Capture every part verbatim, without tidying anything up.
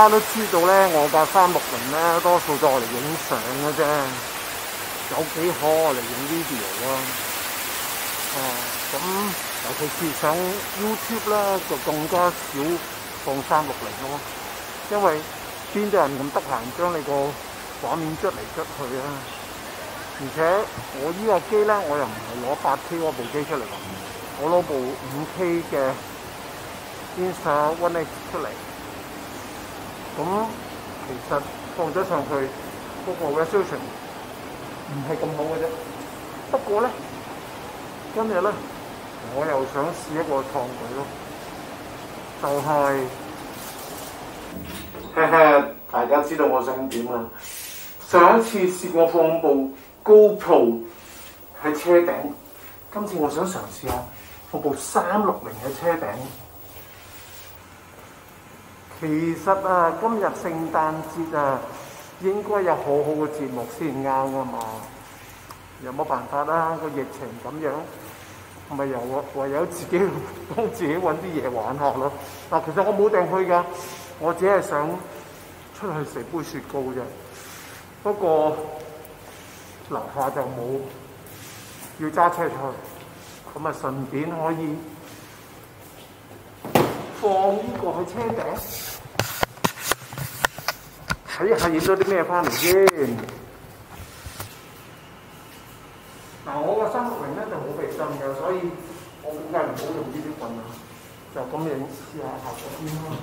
大家都知道咧，我架三六零咧多數都係嚟影相嘅啫，有幾可嚟影 video 啊。啊，咁尤其是上 YouTube 咧，就更加少放三六零咯，因為邊啲人咁得閒將你個畫面捽嚟捽去啊？而且我依個機咧，我又唔係攞八 K 嗰部機出嚟，我攞部五 K 嘅 Insta One X 出嚟。咁其實放咗上去嗰個 resolution 唔係咁好嘅啫。不過咧，今日咧我又想試一個創舉咯，就係、是，嘿嘿，大家知道我想點啊？上一次試過放部 GoPro 喺車頂，今次我想嘗試下放部三六零喺車頂。其實啊，今日聖誕節啊，應該有好好嘅節目先啱㗎嘛。有冇辦法啦？個疫情咁樣，咪又唯有自己幫自己揾啲嘢玩下咯。嗱，其實我冇訂去㗎，我只係想出去食杯雪糕啫。不過樓下就冇，要揸車出去，咁啊順便可以放呢個喺車頂。睇下影咗啲咩翻嚟先。嗱，我個三六零咧就好避震嘅，所以我估計唔好用呢啲棍啊，就咁影試下效果先啦。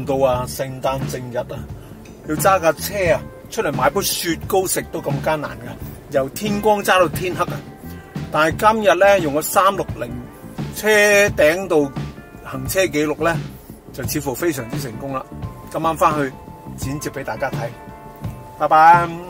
到啊，聖誕正日啊，要揸架車啊出嚟買杯雪糕食都咁艱難㗎，由天光揸到天黑啊！但係今日咧用個三六零車頂度行車記錄咧，就似乎非常之成功啦。今晚翻去剪接俾大家睇，拜拜。